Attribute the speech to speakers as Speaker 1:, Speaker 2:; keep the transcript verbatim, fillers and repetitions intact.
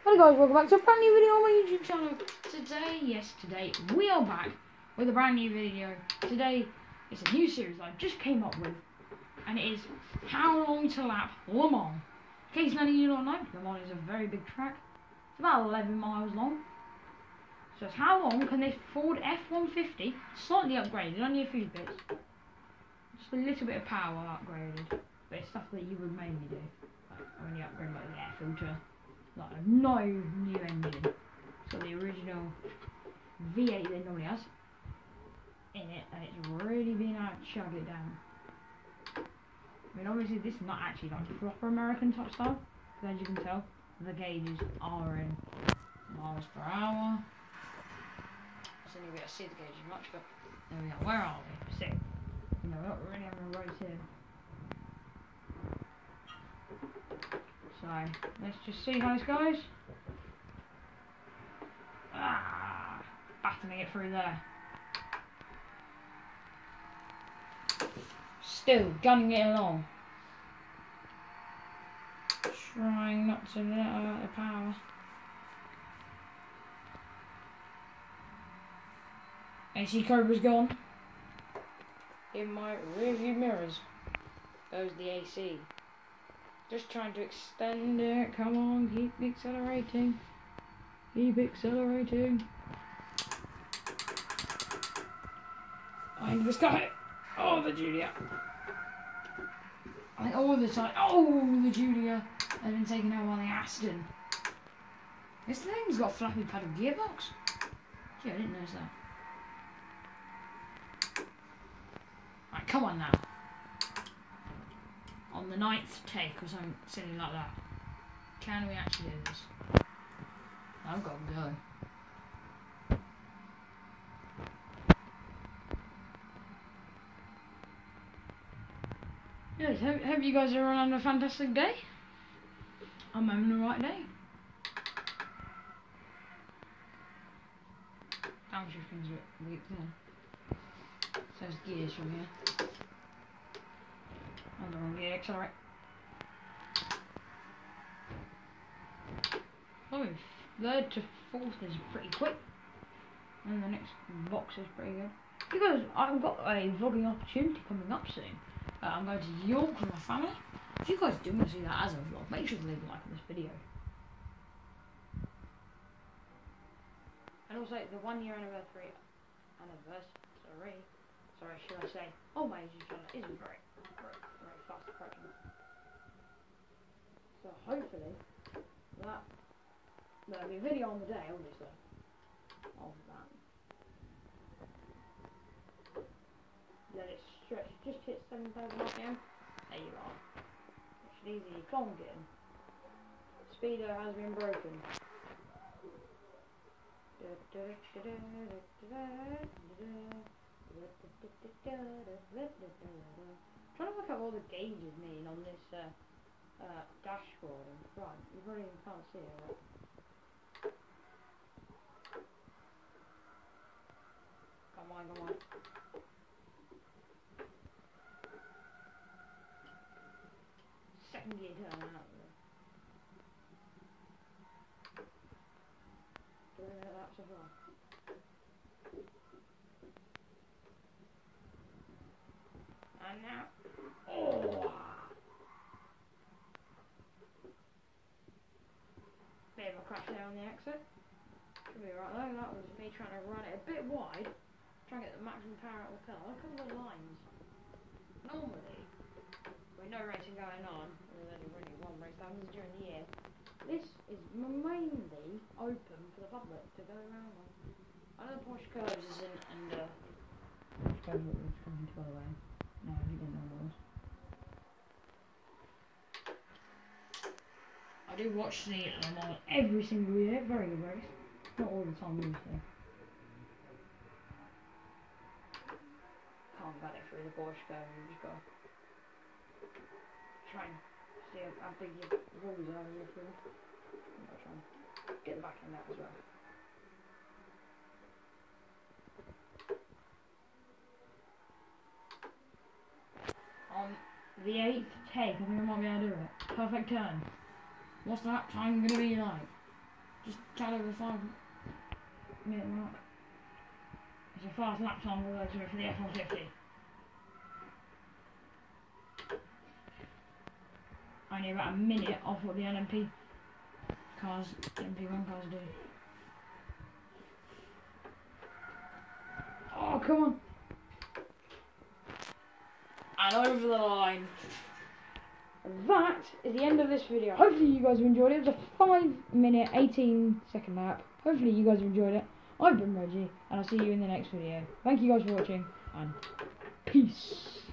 Speaker 1: Hello guys, welcome back to a brand new video on my YouTube channel. Today, yes today, we are back with a brand new video. Today, it's a new series I just came up with, and it is How Long to Lap Le Mans. In case none of you don't know, Le Mans is a very big track. It's about eleven miles long. So it's how long can this Ford F one fifty, slightly upgraded, only a few bits, just a little bit of power upgraded, but it's stuff that you would mainly do. Like when you upgrade like the air filter. Like no new engine. So the original V eight that normally has in it, and it's really been able to chug it down. I mean, obviously this is not actually like proper American type style, because as you can tell, the gauges are in miles per hour. So you can't see the gauges much, but there we go. Where are we? Six. You know, we're not really having a race here. So, let's just see how this goes. Ah, battling it through there. Still gunning it along. Trying not to let out the power. A C Cobra's gone. In my rearview mirrors goes the A C. Just trying to extend it. Come on, keep accelerating. Keep accelerating. I think this guy. Oh, the Julia. I think all the time. Oh, the Julia has been taken over by the Aston. This thing's got a flappy paddle gearbox. Yeah, I didn't notice that. Right, come on now. On the ninth take or something silly like that. Can we actually do this? I've got to go. Yes, hope, hope you guys are having a fantastic day. I'm having the right day. Downshifting's a bit weak there. So it's gears from here. On the wrong gear, accelerate. Oh, third to fourth is pretty quick. And the next box is pretty good. Because I've got a vlogging opportunity coming up soon. Uh, I'm going to York with my family. If you guys do want to see that as a vlog, make sure to leave a like on this video. And also the one year anniversary, anniversary, sorry, should I say, oh my YouTube channel isn't very, very, very fast approaching. So hopefully that there'll be a video on the day, obviously, of that. Let it stretch, just hit seven thousand R P M. There you are. It's easy, come on, get in. Speedo has been broken. Trying to work out what the gauges mean on this uh, uh, dashboard. Right, you probably can't see it. Right? Come on, come on. Second gear turn out there. Doing that so far. And now, oh! Bit of a crash there on the exit. Should be right though. That was me trying to run it a bit wide, trying to get the maximum power out of the car. Look at all the lines. Normally, with no racing going on, there's only really one race that happens during the year. This is mainly open for the public to go around on. I know Porsche Curves isn't, and uh, Porsche Curves was coming to the way. No, he didn't know what it was. I do watch the Le Mans every single year, very good race. Not all the time, usually. Can't get it through the Porsche Curve, you just got to try and see how big your walls are in your field. I'm going to try and get the back in that as well. On the eighth take, I think I might be able to do it. Perfect turn. What's that time going to be like? Got over five minute mark. It's a fast lap time all the way through for the F one fifty. Only about a minute off what the L M P cars, L M P one cars do. Oh, come on. And over the line. That is the end of this video. Hopefully you guys have enjoyed it. It was a five minute, eighteen second lap. Hopefully you guys have enjoyed it. I've been Reggie, and I'll see you in the next video. Thank you guys for watching, and peace.